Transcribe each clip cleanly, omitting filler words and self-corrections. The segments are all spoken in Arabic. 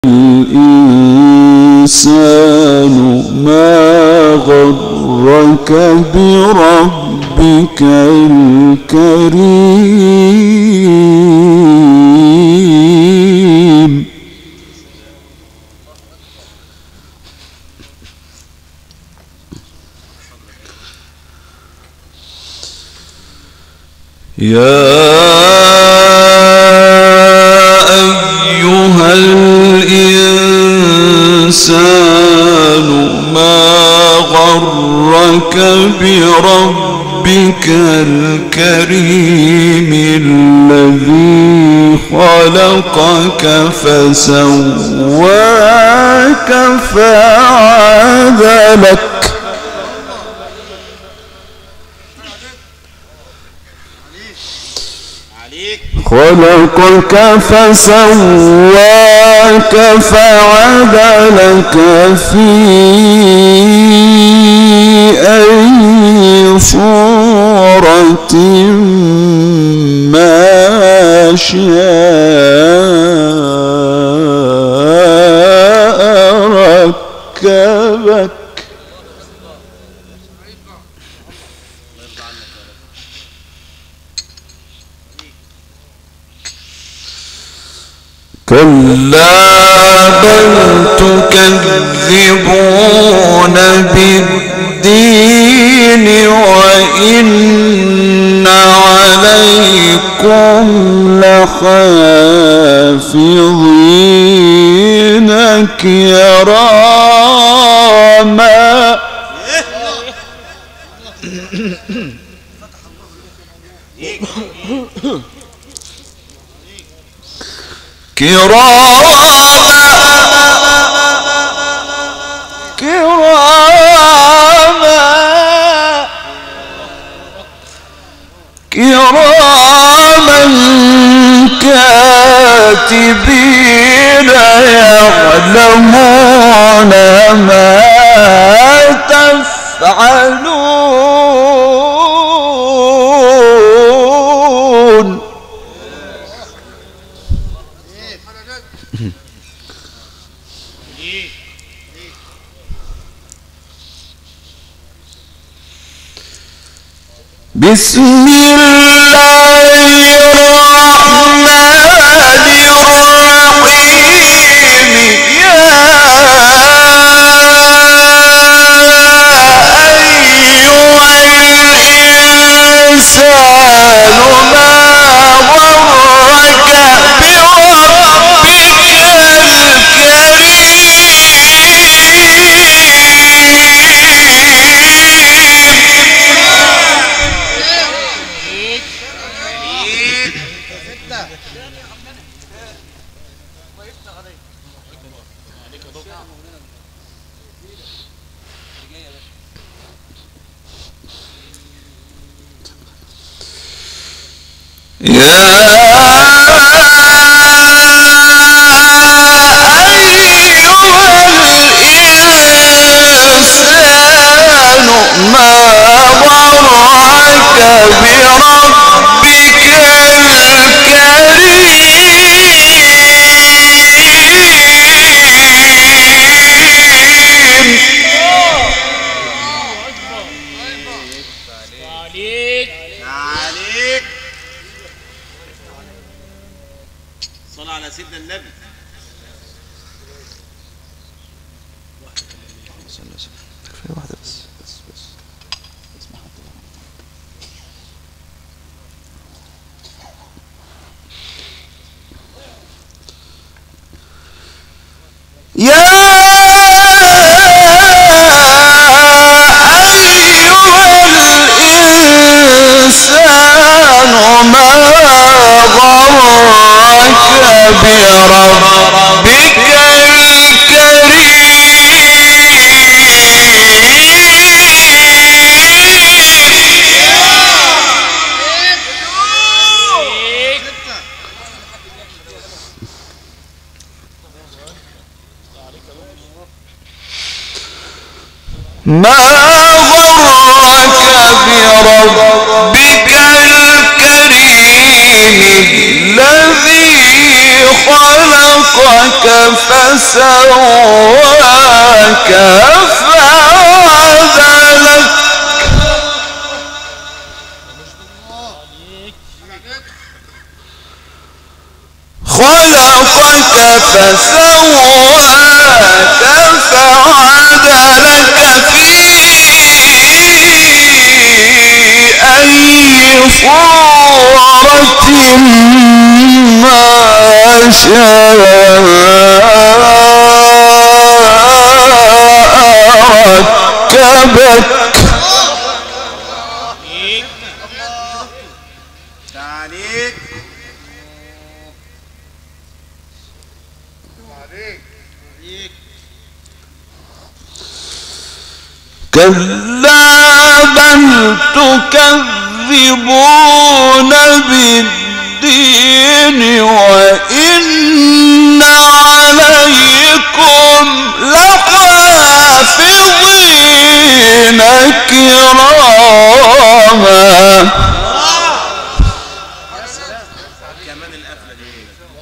الإنسان ما غرك بربك الكريم يا أيها الإنسان ما غرك بربك الكريم الذي خلقك فسواك فعدلك خلقك فسواك فعدلك في أي صورة ما شاء ركبك كلا بل تكذبون بالدين وإن عليكم لحافظين كراما كراما كاتبين يعلمون ما تفعلون بسم الله الرحمن الرحيم يا أيها الإنسان ما غرك بربك صلى على سيدنا النبي. كفاية واحدة بس. يا ما غرك بربك الكريم الذي خلقك فسواك فعدلك خلقك فسواك فعدلك في أي صورة ما شاء ركبك كلا بل تكذبون بالدين وإن عليكم لحافظين كراما كمان القفله دي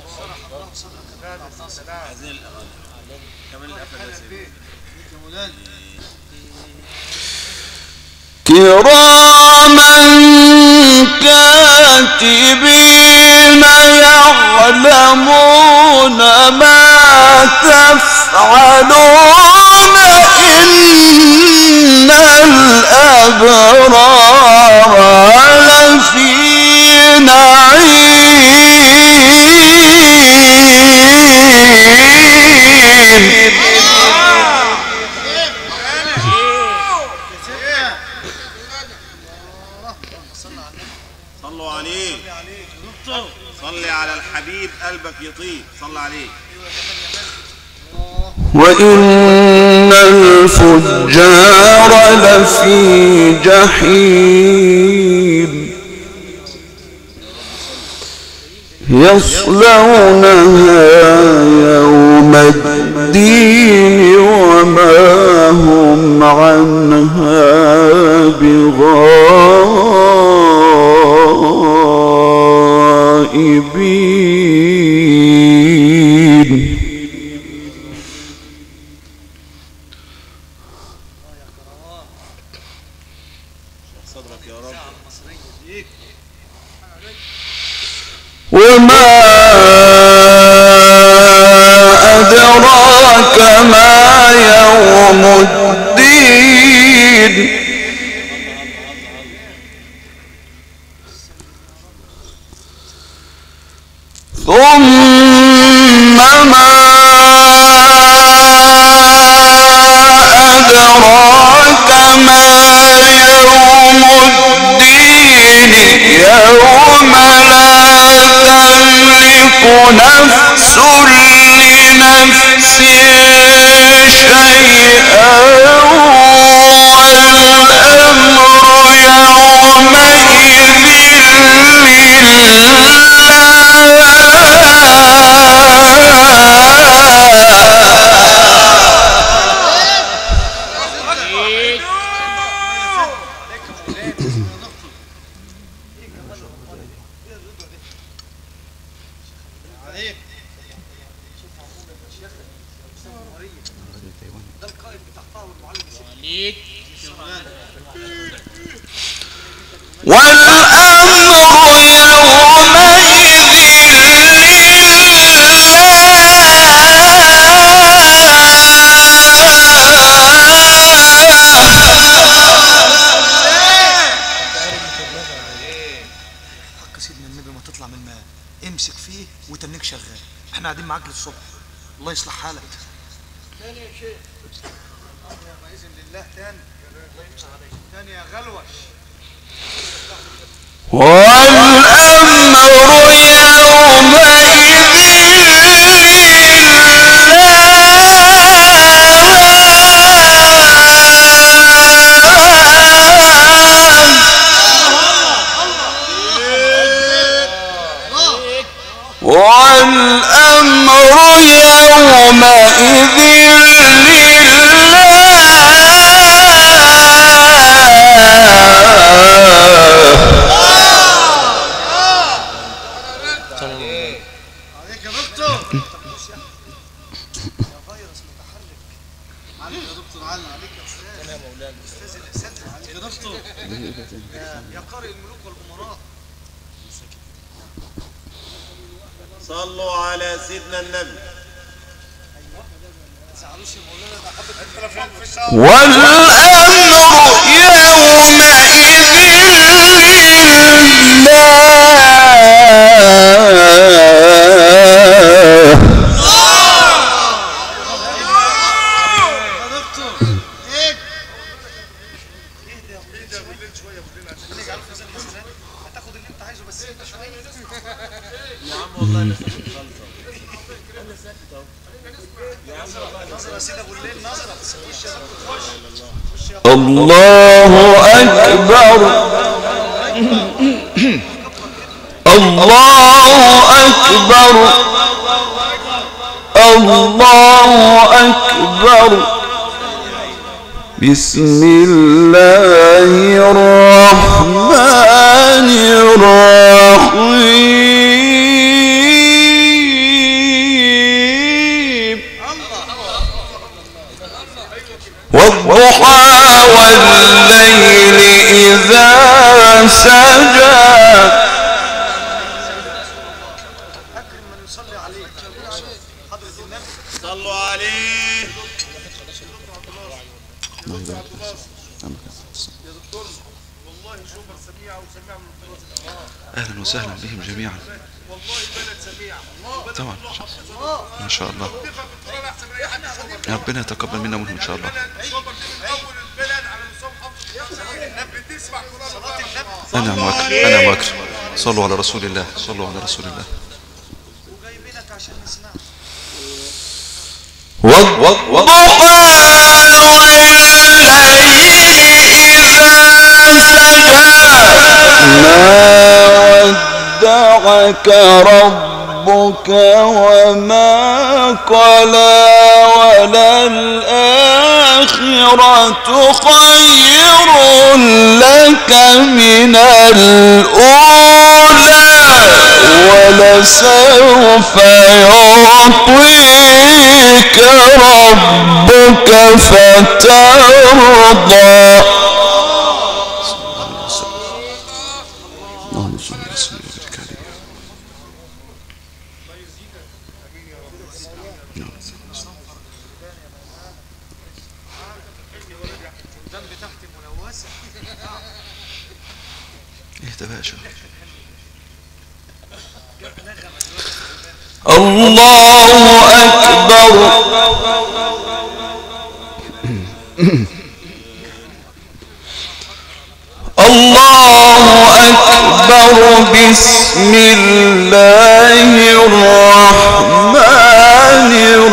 كمان القفله دي كراما كاتبين يعلمون ما تفعلون إن الأبرار لفي نعيم صلوا عليه صلي على الحبيب قلبك يطيب صلى عليه وإن الفجار لفي جحيم يصلونها يوم الدين وما هم عنها بغائبين صدرك يا رب وما أدراك ما يوم الدين ثم ما أدراك ما يوم الدين يوم لا تملك نفس لنفس شيئا والأمر امسك فيه وتنك شغال. احنا قاعدين معاك للصبح. الله يصلح حالك. تاني يا شيخ باذن الله. تاني يا غلوش. والامر يومئذ لله. عليك يا دكتور علي. عليك يا استاذ. انا يا مولانا استاذ الاساتذه عليك يا دكتور. يا قارئ الملوك والامراء. صلوا على سيدنا النبي. والأمر يومئذ الله أكبر الله أكبر الله أكبر بسم الله الرحمن الرحيم والضحى والليل إذا سجى أكرم من يصلي عليك حضرة النبي. صلوا عليه. يا دكتور والله شوفر سميعة وسميعة من القراءة. أهلا وسهلا بهم جميعا. والله بلد سميعة طبعا ما شاء الله. ربنا يتقبل منا ومنهم إن شاء الله. أنا مواكر أنا مواكر. صلوا على رسول الله صلوا على رسول الله. وجايبينك عشان نسمع. والضحى والليل إذا سجى ما ودعك ربك وما قلى وللآخرة خير لك من الأولى ولسوف يعطيك ربك فترضى. اللهم صل وسلم وبارك عليه. الجنب تحت ملوثة. اهدى باشا. الله أكبر الله أكبر بسم الله الرحمن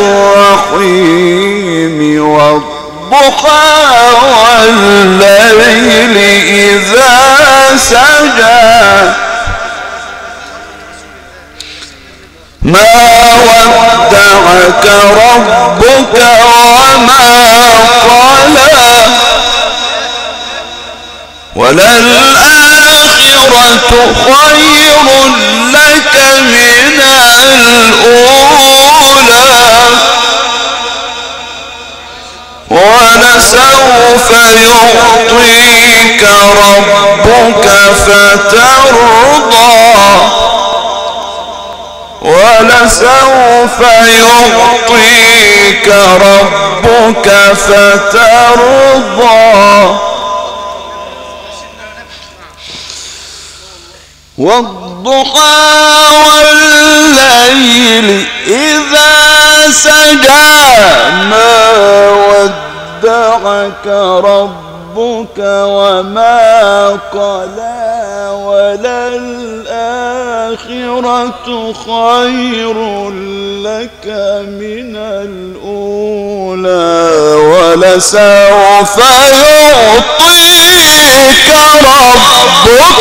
الرحيم والضحى والليل إذا سجى ما ودعك ربك وما قلى وللآخرة خير لك من الأولى ولسوف يعطيك ربك فترضى ولسوف يعطيك ربك فترضى والضحى والليل إذا سجى ما ودعك ربك وما قلى وللآخرة خير لك من الأولى ولسوف يعطيك ربك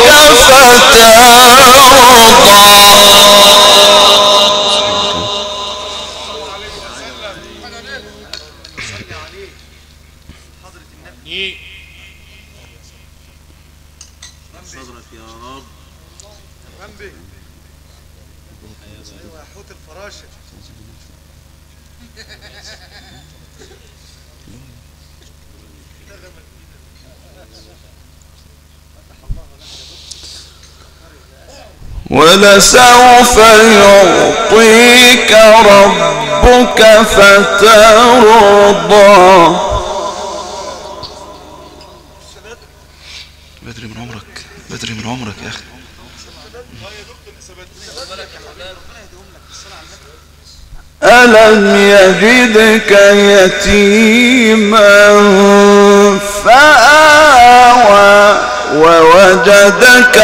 صدرك يا رب. جنبي. ايوه يا حوت الفراشة. ولسوف يعطيك ربك فترضى. بدري من عمرك، بدري من عمرك يا أخي. ألم يجدك يتيما فآوى ووجدك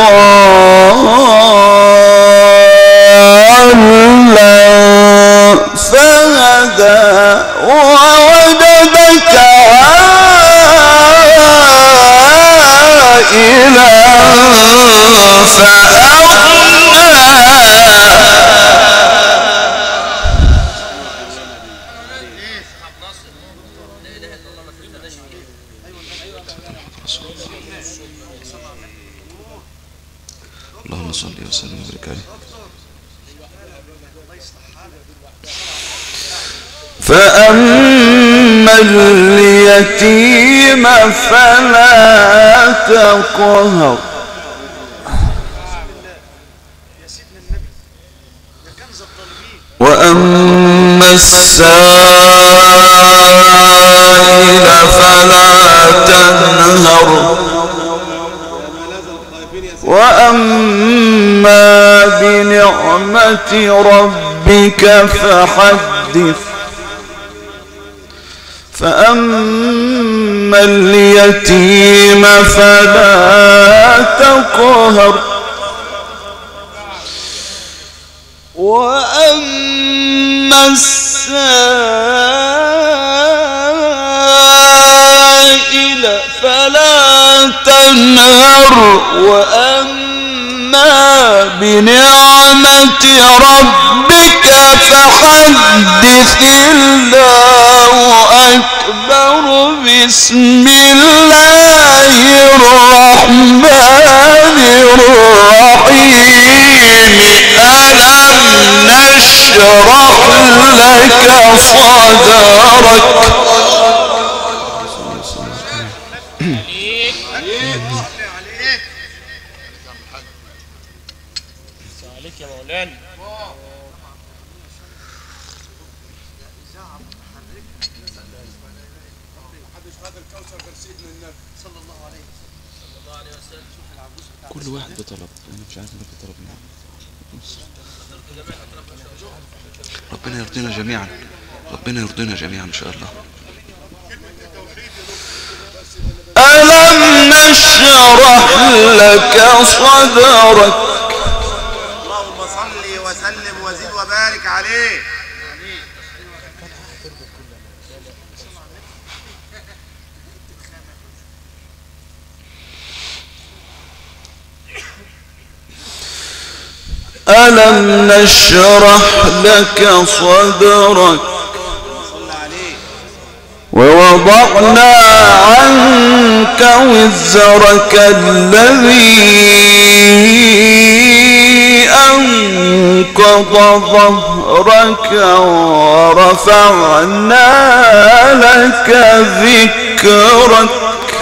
ضالا فهدى ووجدك عائلا فأغنى. اللهم صل وسلم وبارك عليه. فأما اليتيم فلا تقهر وأما السائل فلا تنهر وأما بنعمة ربك فحدث. فأما اليتيم فلا تقهر وأما السائل فلا تنهر وأما بنعمة ربك فحدث. الله أكبر. بسم الله الرحمن الرحيم. ألم نشرح لك صدرك. عليك يا مولانا. كل واحد بطلب، أنا مش عارف إنك بطلب منه. ربنا يرضينا جميعا، ربنا يرضينا جميعا إن شاء الله. ألم نشرح لك صدرك. اللهم صل وسلم وزد وبارك عليه. ألم نشرح لك صدرك ووضعنا عنك وزرك الذي أنقض ظهرك ورفعنا لك ذكرك.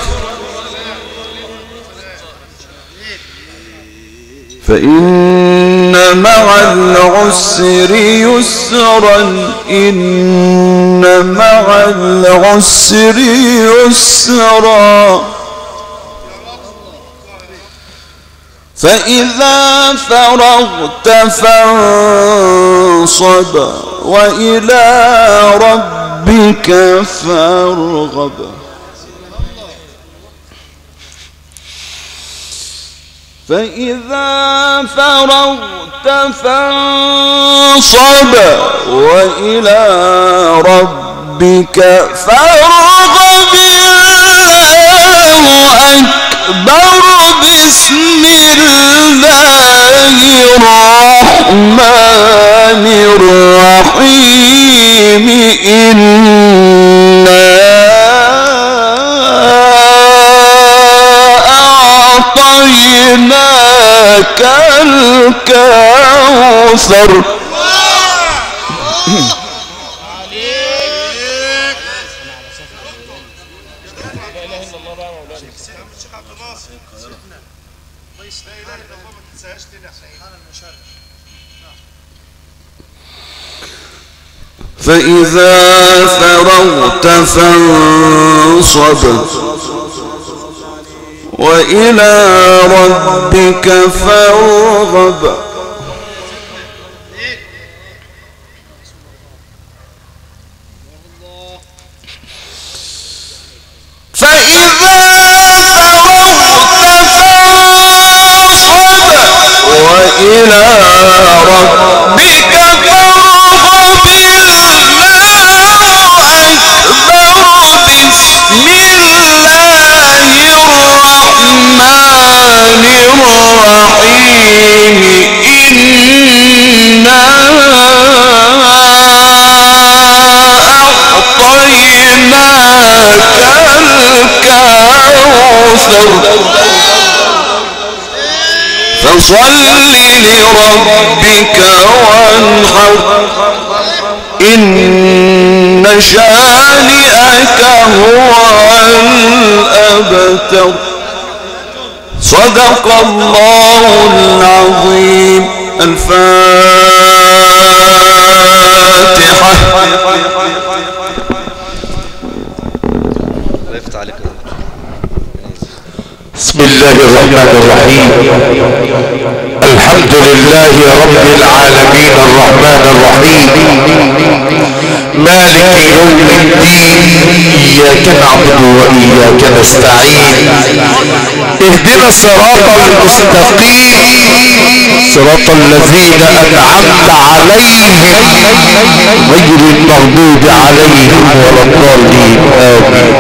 فإن مع العسر يسرا إن مع العسر يسرا. فإذا فرغت فانصب وإلى ربك فارغب. فإذا فرغت فانصب وإلى ربك فارغب. الله أكبر. بسم الله الرحمن الرحيم. إنا أعطيناك الكوثر. فإذا فرغت فانصب وإلى ربك فارغب. وإلى ربك فارغب. بسم الله الرحمن الرحيم. إنا أعطيناك الكوثر فصل لربك وانحر إن شانئك هو الأبتر. صدق الله العظيم. الفاتحة. بسم الله الرحمن الرحيم. الحمد لله رب العالمين الرحمن الرحيم مالك يوم الدين. إياك نعبد وإياك نستعين. اهدنا الصراط المستقيم صراط الذين أنعمت عليهم غير المغضوب عليهم ولا الضالين. آمين.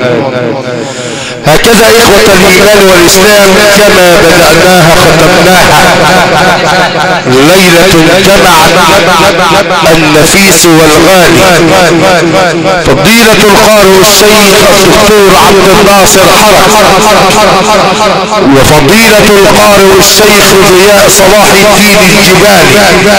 هكذا إخوة الإيمان والإسلام كما بدأناها ختمناها. ليلة جمعت النفيس والغالي. فضيلة القارئ الشيخ الدكتور عبد الناصر حرب وفضيلة القارئ الشيخ ضياء صلاح الدين الجبالي.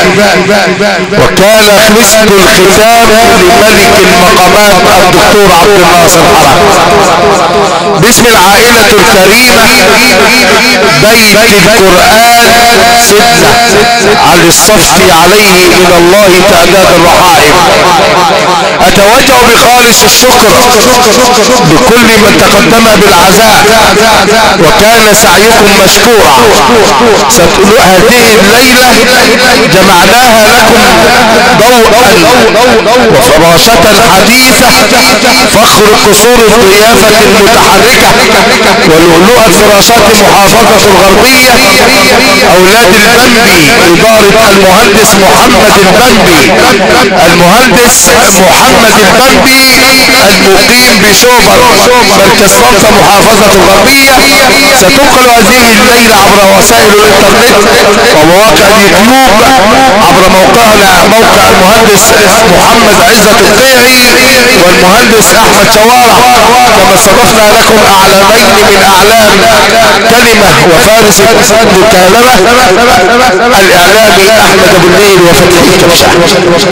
وكان مسك الختام لملك المقامات الدكتور عبد الناصر حرب. باسم العائلة الكريمة بيت القرآن سدة على الصفح عليه من الله تعداد الرحائم. أتوجه بخالص الشكر لكل من تقدم بالعزاء وكان سعيكم مشكورا. هذه الليلة جمعناها لكم ضوءا وفراشة حديثة فخر قصور الضيافة المتحركة ولؤلؤة فراشات محافظة الغربية أولاد البنبي إدارة المهندس محمد البنبي. المهندس محمد البنبي المقيم بشوبر مركز طنطا محافظة الغربية. ستنقل هذه الليلة عبر وسائل الانترنت ومواقع اليوتيوب عبر موقعنا موقع المهندس محمد عزت القيعي والمهندس احمد شوارع. كما صرفنا لكم اعلامين من اعلام كلمة وفارس المكالمة الاعلامي احمد ابو الليل وفتحي كبشة.